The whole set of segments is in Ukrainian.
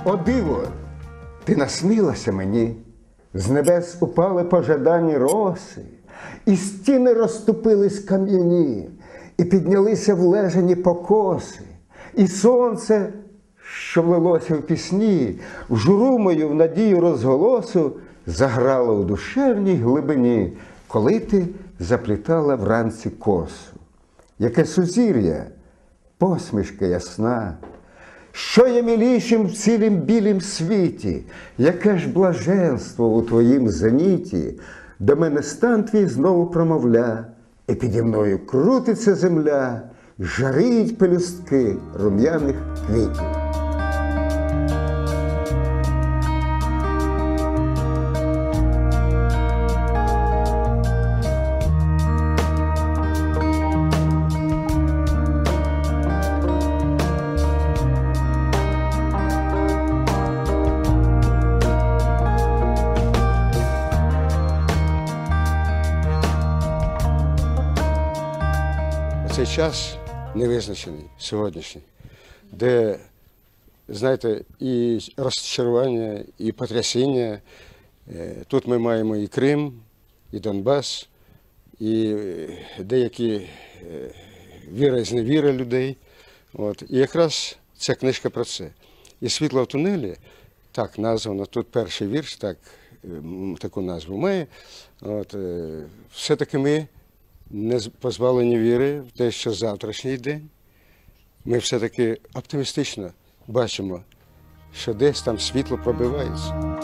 О диво, ти наснилася мені, з небес упали пожадані роси, і стіни розступились кам'яні, і піднялися влежані покоси, і сонце, що влилося в пісні, в журу мою в надію розголосу, заграло у душевній глибині, коли ти заплітала вранці косу. Яке сузір'я, посмішка ясна, що є милішим в цілім білім світі, яке ж блаженство у твоїм зеніті, до мене стан твій знову промовля, і піді мною крутиться земля, жаріють пелюстки рум'яних квітів. Цей час невизначений, сьогоднішній, де, знаєте, і розчарування, і потрясіння. Тут ми маємо і Крим, і Донбас, і деякі віра і зневіра людей. І якраз ця книжка про це. І «Світло в тунелі», так названо, тут перший вірш, таку назву має. Все-таки ми не позбавлені віри в те, що завтрашній день. Ми все-таки оптимістично бачимо, що десь там світло пробивається.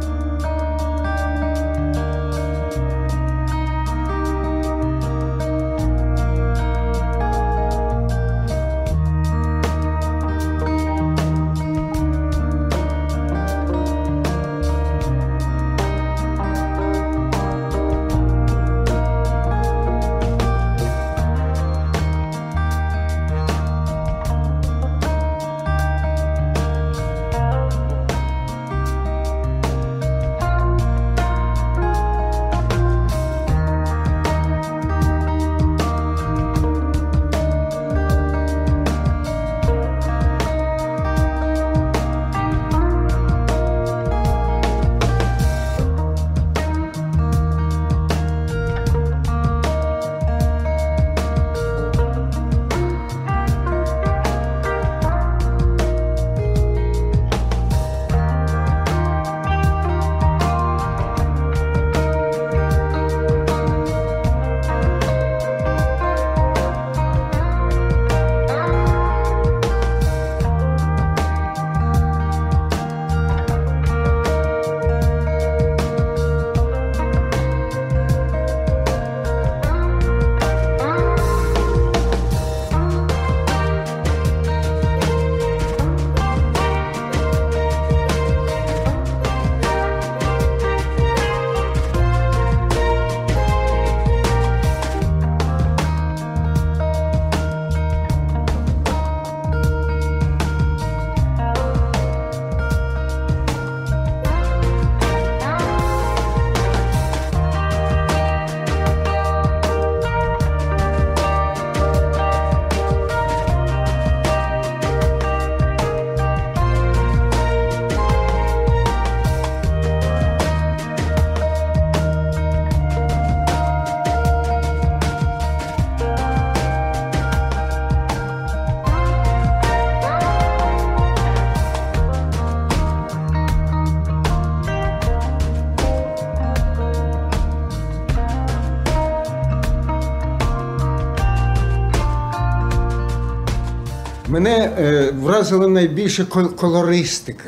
Мене вразила найбільше колористика.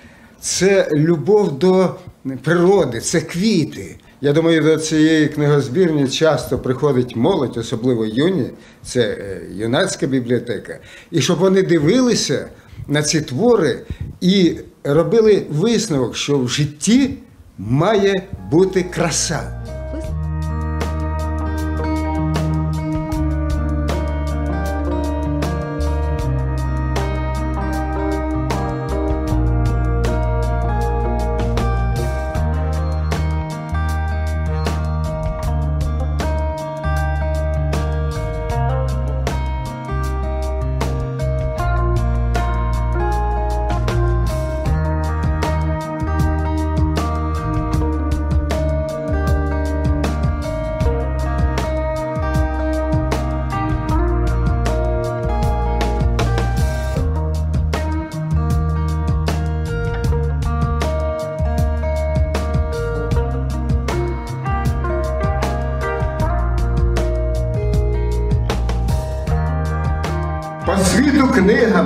Це любов до природи, це квіти. Я думаю, до цієї книгозбірні часто приходить молодь, особливо юні, це юнацька бібліотека. І щоб вони дивилися на ці твори і робили висновок, що в житті має бути краса.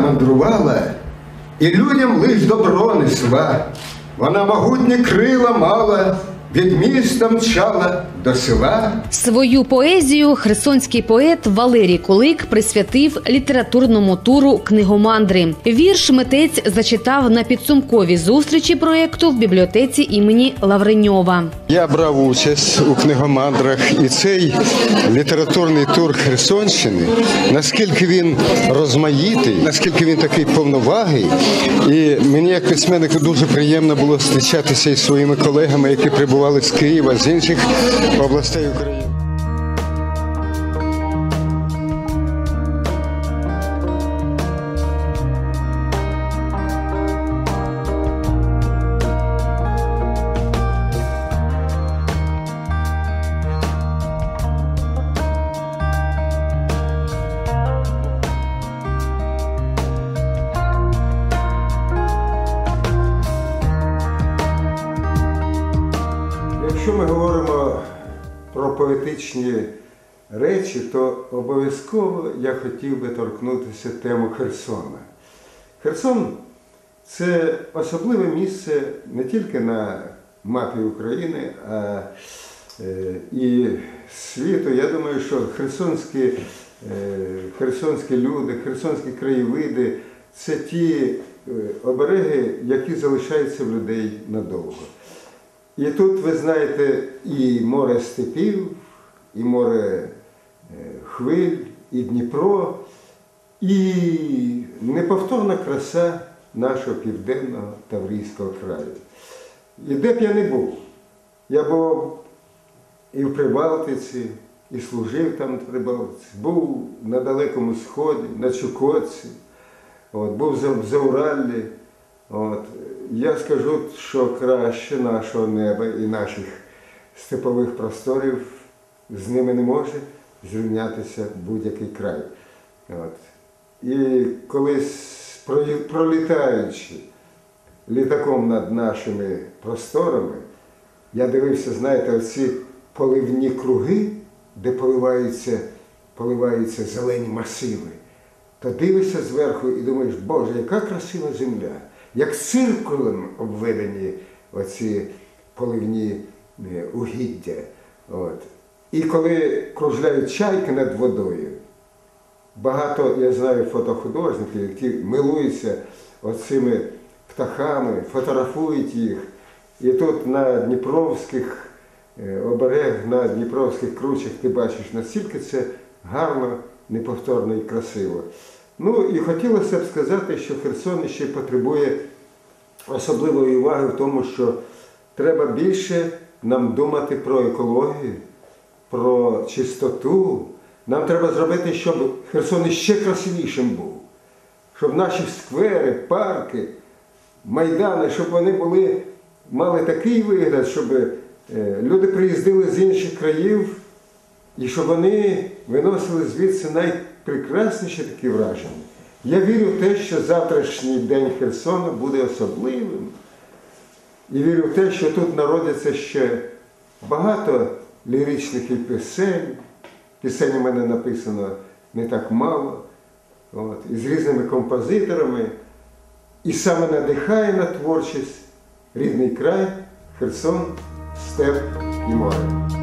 мандрувала і людям лиш добро несла. Вона могутні крила мала, від міста мчала до села. Свою поезію херсонський поет Валерій Кулик присвятив літературному туру «Книгомандри». Вірш митець зачитав на підсумковій зустрічі проєкту в бібліотеці імені Лавреньова. Я брав участь у книгомандрах, і цей літературний тур Херсонщини, наскільки він розмаїтий, наскільки він такий повновагий, і мені як письменнику дуже приємно було зустрічатися із своїми колегами, які прибували з Києва, з інших областей України. Якщо ми говоримо про поетичні речі, то обов'язково я хотів би торкнутися тему Херсона. Херсон – це особливе місце не тільки на мапі України, а і світу. Я думаю, що херсонські люди, херсонські краєвиди – це ті обереги, які залишаються в людей надовго. І тут, ви знаєте, і море степів, і море хвиль, і Дніпро, і неповторна краса нашого південного Таврійського краю. І де б я не був, я був і в Прибалтиці, і служив там в Прибалтиці, був на Далекому Сході, на Чукотці, був в Заураллі. Я скажу, що краще нашого неба і наших степових просторів з ними не може зрівнятися будь-який край. І колись, пролітаючи літаком над нашими просторами, я дивився, знаєте, оці поливні круги, де поливаються зелені масиви. То дивишся зверху і думаєш, Боже, яка красива земля! Як циркулем обведені оці поливні угіддя. І коли кружляють чайки над водою, багато, я знаю, фотохудожників, які милуються оцими птахами, фотографують їх. І тут на Дніпровських оберегах, на Дніпровських кручах ти бачиш, наскільки це гарно, неповторно і красиво. Ну і хотілося б сказати, що Херсон ще потребує особливої уваги в тому, що треба більше нам думати про екологію, про чистоту. Нам треба зробити, щоб Херсон ще красивішим був. Щоб наші сквери, парки, майдани, щоб вони мали такий вигляд, щоб люди приїздили з інших країв і щоб вони виносили звідси найпрекрасніші такі враження. Я вірю в те, що завтрашній день Херсону буде особливим. І вірю в те, що тут народяться ще багато ліричних і пісень. Пісень у мене написано не так мало. І з різними композиторами. І саме надихає на творчість рідний край, Херсон, степ і море.